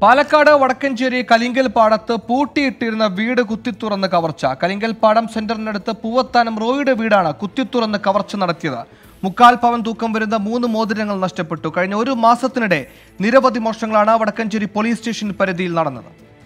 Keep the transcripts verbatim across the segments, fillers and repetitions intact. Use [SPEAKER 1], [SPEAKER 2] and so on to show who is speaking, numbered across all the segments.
[SPEAKER 1] പാലക്കാട് വടക്കഞ്ചേരി കലിങ്കൽ പാടത്ത് പൂട്ടിയിട്ടിരുന്ന വീട് കുത്തിത്തുറന്ന് കവർച്ച. കലിങ്കൽ പാടം സെന്ററിനടുത്ത് പൂവത്താനം റോയിയുടെ വീടാണ് കുത്തിത്തുറന്ന് കവർച്ച നടത്തിയത്. മുക്കാൽ പവൻ തൂക്കം വരുന്ന മൂന്ന് മോതിരങ്ങൾ നഷ്ടപ്പെട്ടു. കഴിഞ്ഞ ഒരു മാസത്തിനിടെ നിരവധി മോഷണങ്ങളാണ് വടക്കഞ്ചേരി പോലീസ് സ്റ്റേഷൻ പരിധിയിൽ നടന്നത്.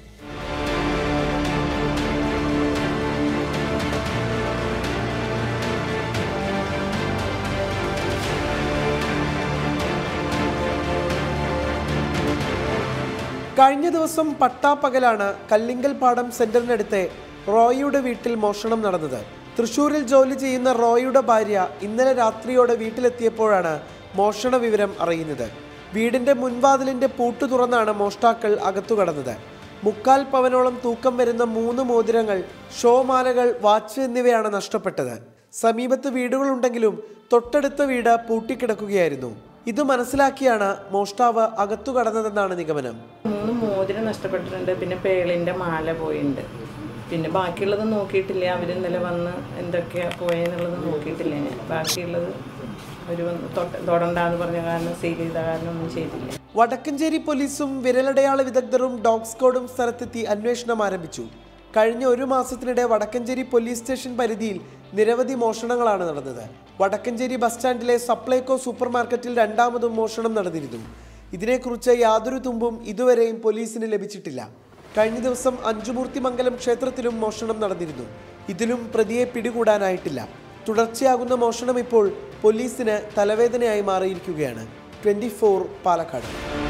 [SPEAKER 2] കഴിഞ്ഞ ദിവസം പട്ടാപ്പകലാണ് കല്ലിങ്കൽ പാടം സെന്ററിനടുത്തെ റോയിയുടെ വീട്ടിൽ മോഷണം നടന്നത്. തൃശൂരിൽ ജോലി ചെയ്യുന്ന റോയിയുടെ ഭാര്യ ഇന്നലെ രാത്രിയോടെ വീട്ടിലെത്തിയപ്പോഴാണ് മോഷണ വിവരം അറിയുന്നത്. വീടിന്റെ മുൻവാതിലിന്റെ പൂട്ടു തുറന്നാണ് മോഷ്ടാക്കൾ അകത്തു കടന്നത്. മുക്കാൽ പവനോളം തൂക്കം വരുന്ന മൂന്ന് മോതിരങ്ങൾ, ഷോമാലകൾ, വാച്ച് എന്നിവയാണ് നഷ്ടപ്പെട്ടത്. സമീപത്ത് വീടുകളുണ്ടെങ്കിലും തൊട്ടടുത്ത വീട് പൂട്ടിക്കിടക്കുകയായിരുന്നു. ഇത് മനസ്സിലാക്കിയാണ് മോഷ്ടാവ് അകത്തു കടന്നതെന്നാണ് നിഗമനം.
[SPEAKER 3] മൂന്ന് മോതിരം നഷ്ടപ്പെട്ടിട്ടുണ്ട്, പിന്നെ പേളിൻ്റെ മാല പോയിട്ടുണ്ട്. പിന്നെ ബാക്കിയുള്ളത് നോക്കിയിട്ടില്ല. അവർ ഇന്നലെ വന്ന് എന്തൊക്കെയാ പോയെന്നുള്ളത് നോക്കിയിട്ടില്ല. ഞാൻ ബാക്കിയുള്ളത് ഒരു തൊടണ്ടാന്ന് പറഞ്ഞ കാരണം സീൽ ചെയ്ത കാരണം ഒന്നും ചെയ്തില്ല.
[SPEAKER 2] വടക്കഞ്ചേരി പോലീസും വിരലടയാള വിദഗ്ധരും ഡോഗ് സ്ക്വാഡും സ്ഥലത്തെത്തി അന്വേഷണം ആരംഭിച്ചു. കഴിഞ്ഞ ഒരു മാസത്തിനിടെ വടക്കഞ്ചേരി പോലീസ് സ്റ്റേഷൻ പരിധിയിൽ നിരവധി മോഷണങ്ങളാണ് നടന്നത്. വടക്കഞ്ചേരി ബസ് സ്റ്റാൻഡിലെ സപ്ലൈകോ സൂപ്പർ മാർക്കറ്റിൽ രണ്ടാമതും മോഷണം നടന്നിരുന്നു. ഇതിനെക്കുറിച്ച് യാതൊരു തുമ്പും ഇതുവരെയും പോലീസിന് ലഭിച്ചിട്ടില്ല. കഴിഞ്ഞ ദിവസം അഞ്ചുമൂർത്തിമംഗലം ക്ഷേത്രത്തിലും മോഷണം നടന്നിരുന്നു. ഇതിലും പ്രതിയെ പിടികൂടാനായിട്ടില്ല. തുടർച്ചയാകുന്ന മോഷണം ഇപ്പോൾ പോലീസിന് തലവേദനയായി മാറിയിരിക്കുകയാണ്. Twenty four Palakkad.